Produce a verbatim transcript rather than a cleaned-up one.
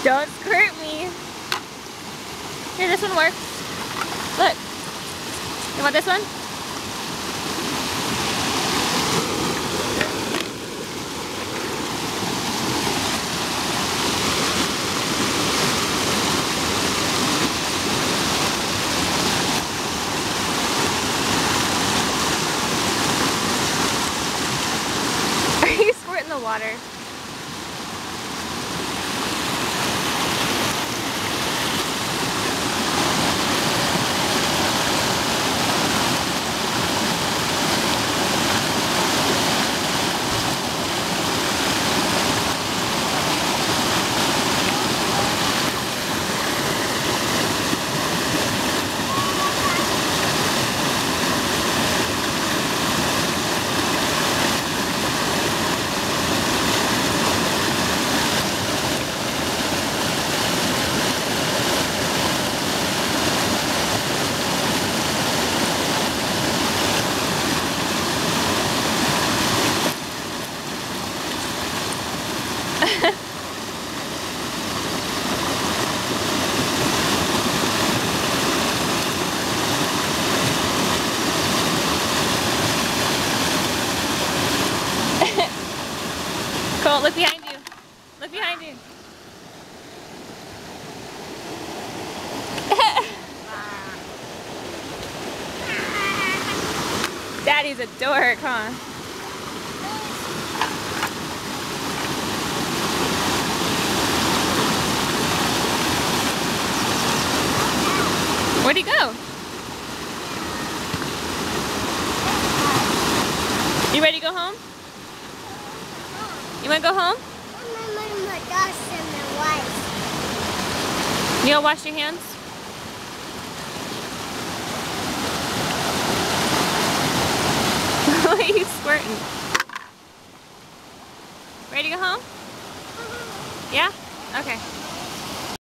Don't squirt me. Here, this one works. Look. You want this one? Are you squirting the water? Colt, look behind you. Look behind you. Daddy's a dork, huh? Where'd he go? You ready to go home? You want to go home? You gonna wash your hands? Why are you squirting? Ready to go home? Yeah? Okay.